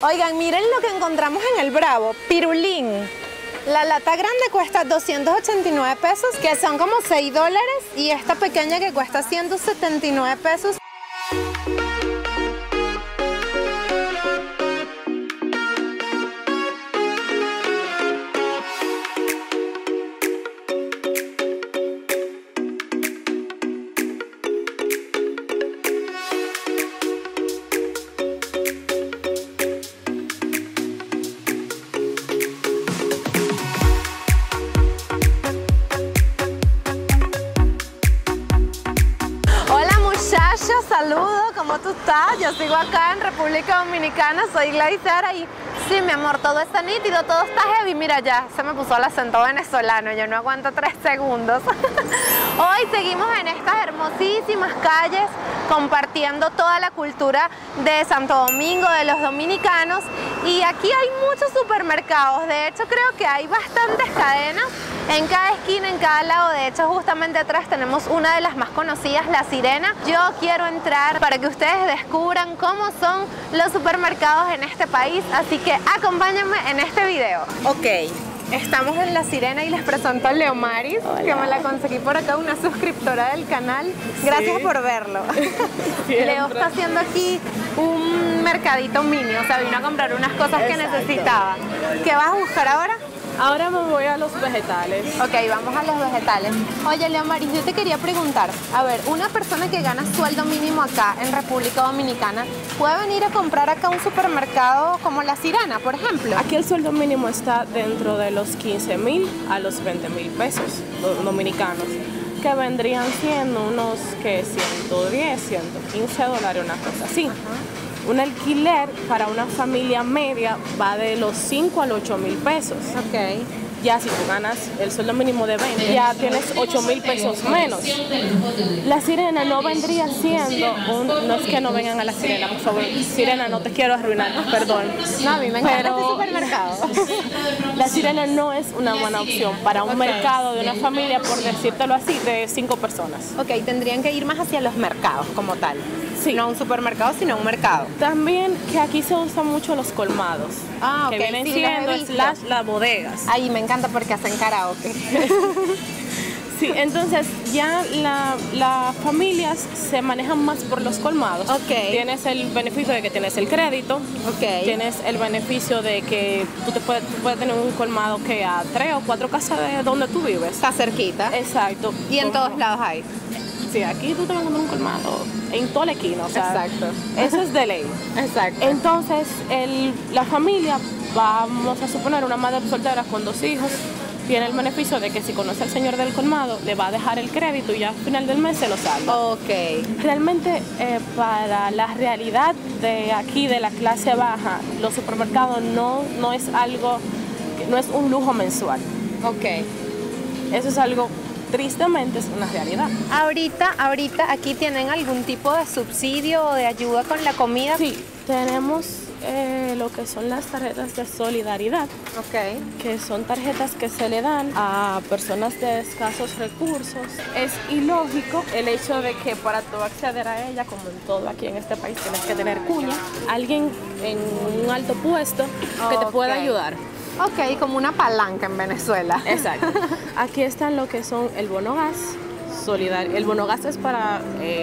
Oigan, miren lo que encontramos en el Bravo, pirulín. La lata grande cuesta 289 pesos, que son como 6 dólares, y esta pequeña que cuesta 179 pesos. Saludos, ¿cómo tú estás? Yo sigo acá en República Dominicana, soy Gladys Sara y sí, mi amor, todo está nítido, todo está heavy. Mira, ya se me puso el acento venezolano, yo no aguanto 3 segundos. Hoy seguimos en estas hermosísimas calles compartiendo toda la cultura de Santo Domingo, de los dominicanos, y aquí hay muchos supermercados. De hecho, creo que hay bastantes cadenas en cada esquina, en cada lado. De hecho, justamente atrás tenemos una de las más conocidas, La Sirena. Yo quiero entrar para que ustedes descubran cómo son los supermercados en este país, así que acompáñenme en este video. Ok, estamos en La Sirena y les presento a Leomaris. Hola. Que me la conseguí por acá, una suscriptora del canal. Gracias por verlo. Leo está haciendo aquí un mercadito mini, o sea, vino a comprar unas cosas que necesitaba. ¿Qué vas a buscar ahora? Ahora me voy a los vegetales. Ok, vamos a los vegetales. Oye, Leomaris, yo te quería preguntar, a ver, una persona que gana sueldo mínimo acá en República Dominicana, ¿puede venir a comprar acá un supermercado como La Sirena, por ejemplo? Aquí el sueldo mínimo está dentro de los 15,000 a los 20,000 pesos dominicanos, que vendrían siendo unos, ¿qué? 110, 115 dólares, una cosa así. Ajá. Un alquiler para una familia media va de los 5 a los 8,000 pesos. Ok. Ya si tú ganas el sueldo mínimo de 20, ya tienes 8,000 pesos menos. La Sirena no vendría siendo no es que no vengan a La Sirena, por favor. Sirena, no te quiero arruinar, perdón. No, a mí me encanta este supermercado. La Sirena no es una buena opción para un mercado de una familia, por decírtelo así, de 5 personas. Ok, tendrían que ir más hacia los mercados como tal. Sí. No un supermercado, sino un mercado. También que aquí se usan mucho los colmados. Ah, ok. Que vienen sí, siendo las bodegas. Ay, me encanta porque hacen karaoke. Sí, entonces ya las familias se manejan más por los colmados. Ok. Tienes el beneficio de que tienes el crédito. Ok. Tienes el beneficio de que tú puedes tener un colmado que a 3 o 4 casas de donde tú vives. Está cerquita. Exacto. Y en todos lados hay. Sí, aquí tú te vas a encontrar un colmado en toda la esquina, o sea, exacto. Eso es de ley. Exacto. Entonces, la familia, vamos a suponer una madre soltera con 2 hijos, tiene el beneficio de que si conoce al señor del colmado, le va a dejar el crédito y ya al final del mes se lo salva. Ok. Realmente, para la realidad de aquí, de la clase baja, los supermercados no es algo, no es un lujo mensual. Ok. Eso es algo, tristemente, es una realidad. Ahorita aquí tienen algún tipo de subsidio o de ayuda con la comida. Sí, tenemos lo que son las tarjetas de solidaridad. Ok. Que son tarjetas que se le dan a personas de escasos recursos. Es ilógico el hecho de que para tú acceder a ella, como en todo aquí en este país, tienes que tener cuña, alguien en un alto puesto que te pueda ayudar. Ok, como una palanca en Venezuela. Exacto. Aquí están lo que son el bono gas solidario. El bono gas es para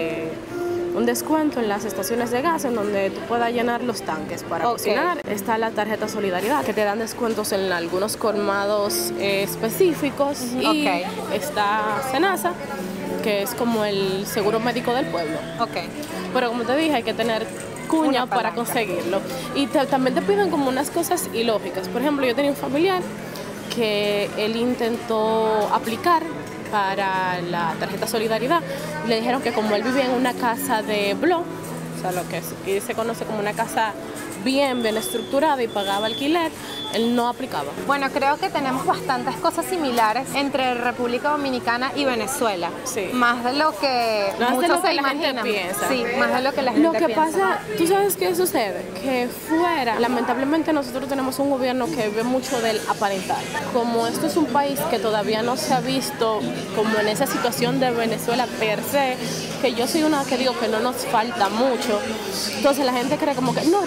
un descuento en las estaciones de gas en donde tú puedas llenar los tanques para cocinar. Está la tarjeta solidaridad, que te dan descuentos en algunos colmados específicos. Y está Senasa, que es como el seguro médico del pueblo. Ok. Pero como te dije, hay que tener cuña para conseguirlo. Y también te piden como unas cosas ilógicas. Por ejemplo, yo tenía un familiar que él intentó aplicar para la tarjeta solidaridad. Le dijeron que como él vivía en una casa de blog, o sea, lo que aquí se conoce como una casa bien estructurada y pagaba alquiler, él no aplicaba. Bueno, creo que tenemos bastantes cosas similares entre República Dominicana y Venezuela. Sí. Más de lo que muchos se imaginan. Sí, más de lo que la gente piensa. Lo que pasa, ¿tú sabes qué sucede? Que fuera, lamentablemente nosotros tenemos un gobierno que ve mucho del aparentar. Como esto es un país que todavía no se ha visto como en esa situación de Venezuela per se, que yo soy una que digo que no nos falta mucho, entonces la gente cree como que no, República Dominicana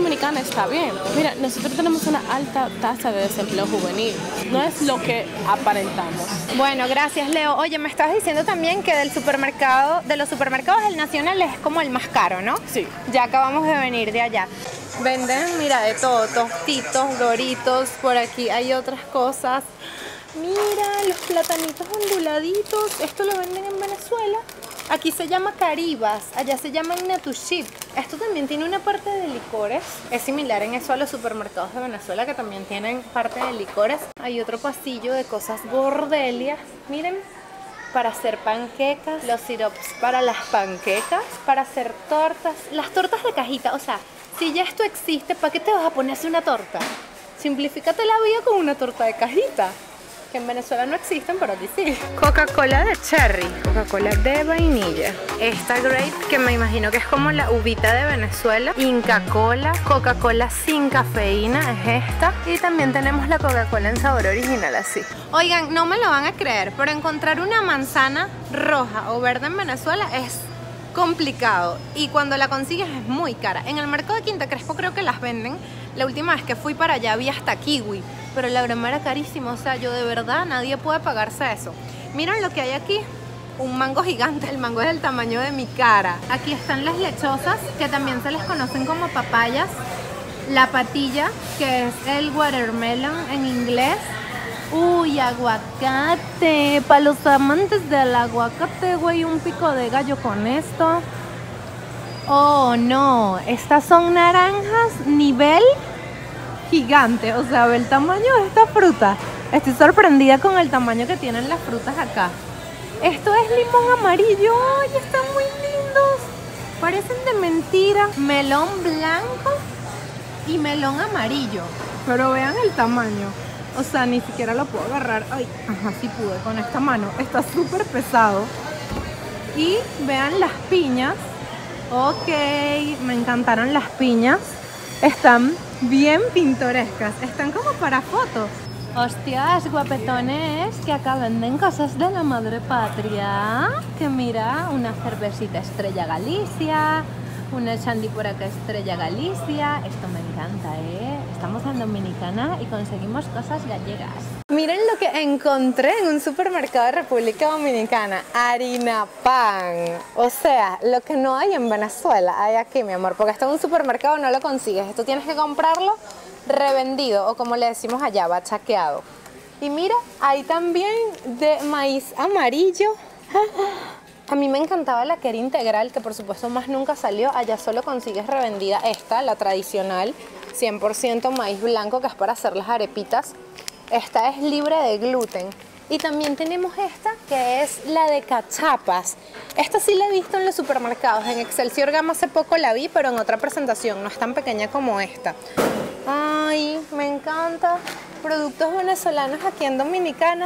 Dominicana está bien. Mira, nosotros tenemos una alta tasa de desempleo juvenil. No es lo que aparentamos. Bueno, gracias, Leo. Oye, me estabas diciendo también que de los supermercados el Nacional es como el más caro, ¿no? Sí. Ya acabamos de venir de allá. Venden, mira, de todo, tostitos, doritos, por aquí hay otras cosas. Mira, los platanitos onduladitos, esto lo venden en Venezuela. Aquí se llama Caribas, allá se llama Natuship. Esto también tiene una parte de licores. Es similar en eso a los supermercados de Venezuela que también tienen parte de licores. Hay otro pasillo de cosas gordelias. Miren, para hacer panquecas, los sirops para las panquecas, para hacer tortas. Las tortas de cajita, o sea, si ya esto existe, ¿para qué te vas a poner a hacer una torta? Simplifícate la vida con una torta de cajita. Que en Venezuela no existen, pero aquí sí. Coca-Cola de cherry, Coca-Cola de vainilla. Esta grape, que me imagino que es como la uvita de Venezuela. Inca Cola, Coca-Cola sin cafeína es esta. Y también tenemos la Coca-Cola en sabor original así. Oigan, no me lo van a creer, pero encontrar una manzana roja o verde en Venezuela es complicado. Y cuando la consigues es muy cara. En el mercado de Quinta Crespo creo que las venden. La última vez que fui para allá vi hasta kiwi. Pero la broma era carísimo, o sea, yo de verdad, nadie puede pagarse eso. Miren lo que hay aquí, un mango gigante, el mango es del tamaño de mi cara. Aquí están las lechosas, que también se les conocen como papayas. La patilla, que es el watermelon en inglés. Uy, aguacate, para los amantes del aguacate, güey, un pico de gallo con esto. Oh, no, estas son naranjas nivel gigante, o sea, ve el tamaño de esta fruta. Estoy sorprendida con el tamaño que tienen las frutas acá. Esto es limón amarillo. ¡Ay, están muy lindos! Parecen de mentira. Melón blanco y melón amarillo. Pero vean el tamaño. O sea, ni siquiera lo puedo agarrar. Ay, ajá, sí pude con esta mano. Está súper pesado. Y vean las piñas. Ok, me encantaron las piñas. Están bien pintorescas, están como para fotos. Hostias, guapetones, que acá venden cosas de la madre patria. Que mira, una cervecita Estrella Galicia, una shandy por acá Estrella Galicia. Esto me encanta, ¿eh? Estamos en Dominicana y conseguimos cosas gallegas. Miren lo que encontré en un supermercado de República Dominicana. Harina pan. O sea, lo que no hay en Venezuela hay aquí, mi amor. Porque esto en un supermercado no lo consigues. Esto tienes que comprarlo revendido o como le decimos allá, bachaqueado. Y mira, hay también de maíz amarillo. A mí me encantaba la Quera integral, que por supuesto más nunca salió. Allá solo consigues revendida esta, la tradicional, 100% maíz blanco, que es para hacer las arepitas. Esta es libre de gluten. Y también tenemos esta, que es la de cachapas. Esta sí la he visto en los supermercados. En Excelsior Gama hace poco la vi, pero en otra presentación. No es tan pequeña como esta. Ay, me encanta. Productos venezolanos aquí en Dominicana.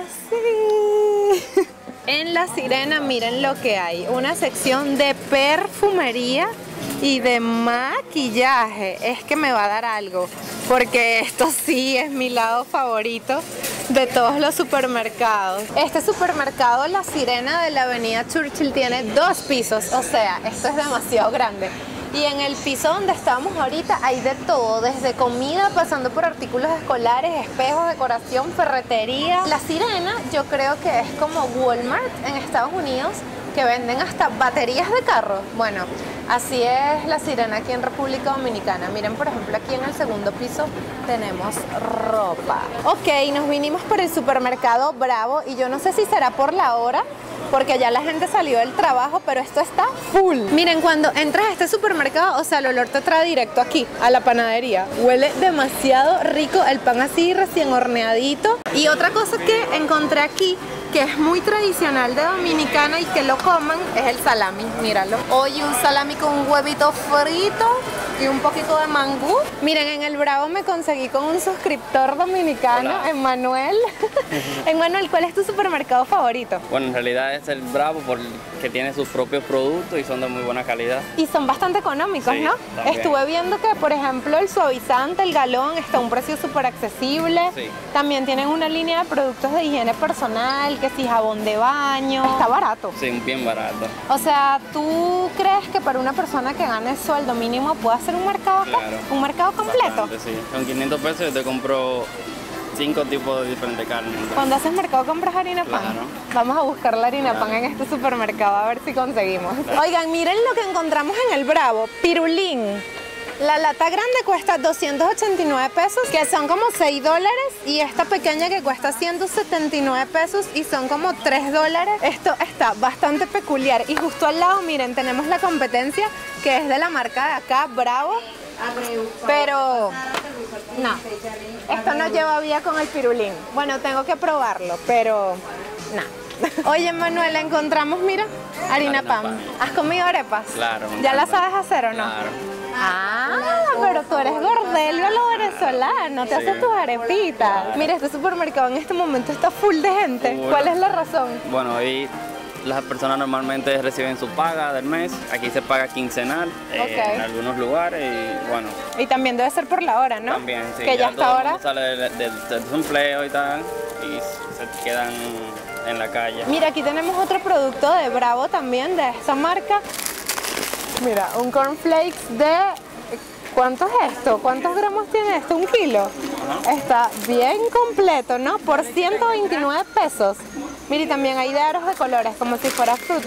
Sí. En La Sirena, miren lo que hay. Una sección de perfumería y de maquillaje. Es que me va a dar algo, porque esto sí es mi lado favorito de todos los supermercados. Este supermercado La Sirena de la avenida Churchill tiene 2 pisos, o sea, esto es demasiado grande. Y en el piso donde estamos ahorita hay de todo, desde comida, pasando por artículos escolares, espejos, decoración, ferretería. La Sirena yo creo que es como Walmart en Estados Unidos, que venden hasta baterías de carro. Bueno, así es La Sirena aquí en República Dominicana. Miren, por ejemplo, aquí en el segundo piso tenemos ropa. Ok, nos vinimos por el supermercado Bravo y yo no sé si será por la hora, porque ya la gente salió del trabajo, pero esto está full. Miren, cuando entras a este supermercado, o sea, el olor te trae directo aquí, a la panadería. Huele demasiado rico, el pan así recién horneadito. Y otra cosa que encontré aquí, que es muy tradicional de Dominicana y que lo coman, es el salami, míralo. Oye, un salami con un huevito frito y un poquito de mangú. Miren, en el Bravo me conseguí con un suscriptor dominicano, Emmanuel. Emmanuel, ¿cuál es tu supermercado favorito? Bueno, en realidad es el Bravo porque tiene sus propios productos y son de muy buena calidad. Y son bastante económicos, sí, ¿no? También. Estuve viendo que, por ejemplo, el suavizante, el galón, está a un precio súper accesible. Sí. También tienen una línea de productos de higiene personal, que si jabón de baño. Está barato. Sí, bien barato. O sea, ¿tú crees que para una persona que gane sueldo mínimo pueda hacer un mercado acá? Claro. ¿Un mercado completo? Bastante, sí. Con 500 pesos yo te compro 5 tipos de diferentes carnes. Cuando haces mercado compras harina pan. Claro. Vamos a buscar la harina pan en este supermercado a ver si conseguimos. Oigan, miren lo que encontramos en el Bravo, pirulín. La lata grande cuesta 289 pesos, que son como 6 dólares, y esta pequeña que cuesta 179 pesos y son como 3 dólares. Esto está bastante peculiar. Y justo al lado, miren, tenemos la competencia que es de la marca de acá, Bravo. Pero no, esto no lleva vía con el pirulín. Bueno, tengo que probarlo, pero no. Oye, Manuel, encontramos, mira, harina pan. ¿Has comido arepas? Claro. ¿Ya la sabes hacer o no? Claro. Ah, pero tú eres gordelio a lo venezolano, te haces tus arepitas. Mira, este supermercado en este momento está full de gente. ¿Cuál es la razón? Bueno, ahí las personas normalmente reciben su paga del mes. Aquí se paga quincenal en algunos lugares y bueno. Y también debe ser por la hora, ¿no? También, sí. Que ya hasta ahora sale del desempleo y tal y se quedan en la calle. Mira, aquí tenemos otro producto de Bravo también, de esta marca. Mira, un cornflakes de... ¿Cuánto es esto? ¿Cuántos gramos tiene esto? ¿1 kilo? Está bien completo, ¿no? Por 129 pesos. Mira, y también hay de aros de colores, como si fuera Fruit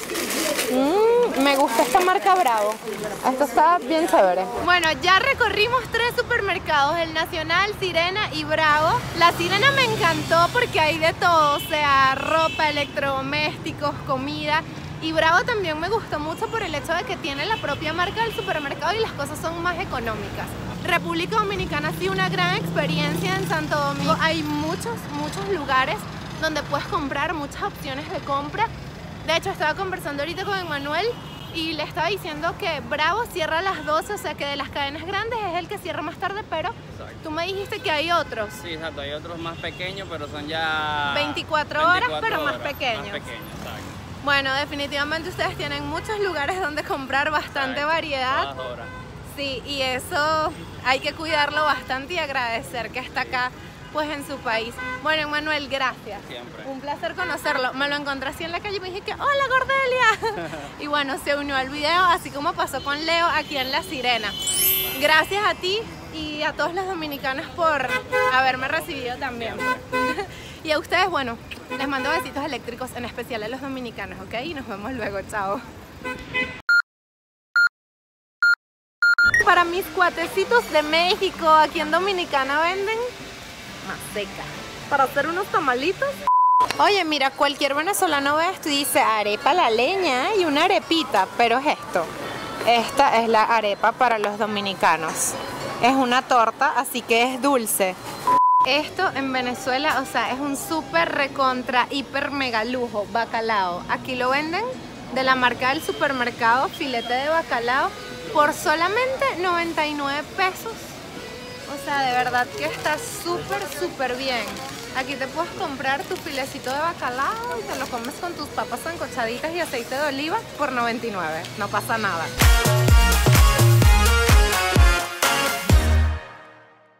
Loops. Me gusta esta marca Bravo. Esto está bien chévere. Bueno, ya recorrimos 3 supermercados, el Nacional, Sirena y Bravo. La Sirena me encantó porque hay de todo, o sea, ropa, electrodomésticos, comida. Y Bravo también me gustó mucho por el hecho de que tiene la propia marca del supermercado y las cosas son más económicas. República Dominicana sí, una gran experiencia en Santo Domingo. Hay muchos lugares donde puedes comprar, muchas opciones de compra. De hecho, estaba conversando ahorita con Emmanuel y le estaba diciendo que Bravo cierra a las 12, o sea que de las cadenas grandes es el que cierra más tarde, pero tú me dijiste que hay otros. Sí, exacto, hay otros más pequeños, pero son ya 24 horas, pero más pequeños. Más pequeños, exacto. Bueno, definitivamente ustedes tienen muchos lugares donde comprar, bastante variedad. Todas horas. Sí, y eso hay que cuidarlo bastante y agradecer que está acá, pues, en su país. Bueno, Emmanuel, gracias. Siempre. Un placer conocerlo. Me lo encontré así en la calle y me dije que ¡hola, Gordelia! Y bueno, se unió al video, así como pasó con Leo aquí en La Sirena. Gracias a ti y a todos los dominicanos por haberme recibido también. Y a ustedes, bueno, les mando besitos eléctricos, en especial a los dominicanos, ¿ok? Y nos vemos luego, chao. Para mis cuatecitos de México, aquí en Dominicana venden maseca para hacer unos tamalitos. Oye, mira, cualquier venezolano ve esto y dice arepa a la leña y una arepita, pero es esto. Esta es la arepa para los dominicanos. Es una torta, así que es dulce. Esto en Venezuela, o sea, es un súper recontra, hiper mega lujo, bacalao. Aquí lo venden de la marca del supermercado, filete de bacalao, por solamente 99 pesos. O sea, de verdad que está súper bien. Aquí te puedes comprar tu filecito de bacalao y te lo comes con tus papas sancochaditas y aceite de oliva por 99. No pasa nada.